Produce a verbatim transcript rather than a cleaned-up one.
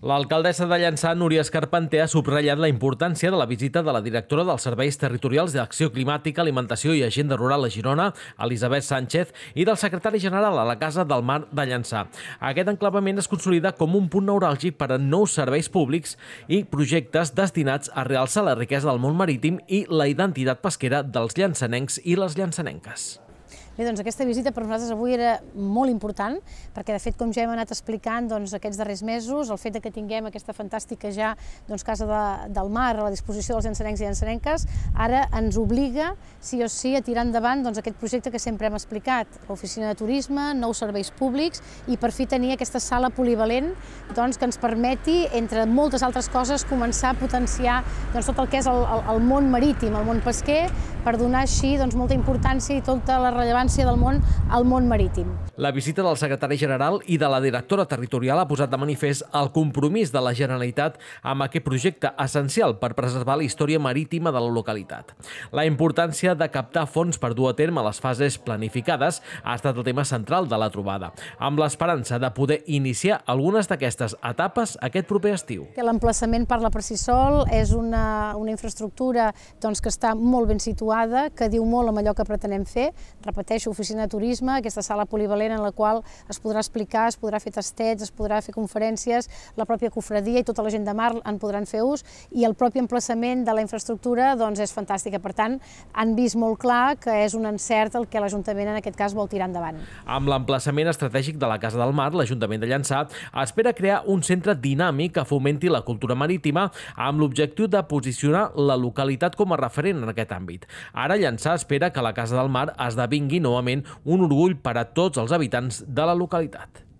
L'alcaldessa de Llançà, Núria Escarpanter, ha subratllat la importància de la visita de la directora dels Serveis Territorials d'Acció Climàtica, Alimentació i Agenda Rural a Girona, Elisabet Sánchez, i del secretari general a la Casa del Mar de Llançà. Aquest enclavament es consolida com un punt neuràlgic per a nous serveis públics i projectes destinats a realçar la riquesa del món marítim i la identitat pesquera dels llançanencs i les llançanenques. Bé, doncs aquesta visita per nosaltres avui era molt important, perquè de fet, com ja hem anat explicant doncs, aquests darrers mesos, el fet que tinguem aquesta fantàstica ja doncs, Casa de, del Mar a la disposició dels llançanencs i llançanenques, ara ens obliga, sí o sí, a tirar endavant doncs, aquest projecte que sempre hem explicat, l'oficina de turisme, nous serveis públics i per fi tenir aquesta sala polivalent doncs, que ens permeti, entre moltes altres coses, començar a potenciar doncs, tot el que és el, el, el món marítim, el món pesquer, per donar així doncs, molta importància i tota la rellevància del món al món marítim. La visita del secretari general i de la directora territorial ha posat de manifest el compromís de la Generalitat amb aquest projecte essencial per preservar la història marítima de la localitat. La importància de captar fons per dur a terme les fases planificades ha estat el tema central de la trobada, amb l'esperança de poder iniciar algunes d'aquestes etapes aquest proper estiu. L'emplaçament parla per si sol, és una, una infraestructura doncs, que està molt ben situada, que diu molt amb allò que pretenem fer. Repeteixo, oficina de turisme, aquesta sala polivalent en la qual es podrà explicar, es podrà fer tastets, es podrà fer conferències, la pròpia cofradia i tota la gent de mar en podran fer ús, i el propi emplaçament de la infraestructura doncs, és fantàstica. Per tant, han vist molt clar que és un encert el que l'Ajuntament en aquest cas vol tirar endavant. Amb l'emplaçament estratègic de la Casa del Mar, l'Ajuntament de Llançà espera crear un centre dinàmic que fomenti la cultura marítima amb l'objectiu de posicionar la localitat com a referent en aquest àmbit. Ara Llançà espera que la Casa del Mar esdevingui novament un orgull per a tots els habitants de la localitat.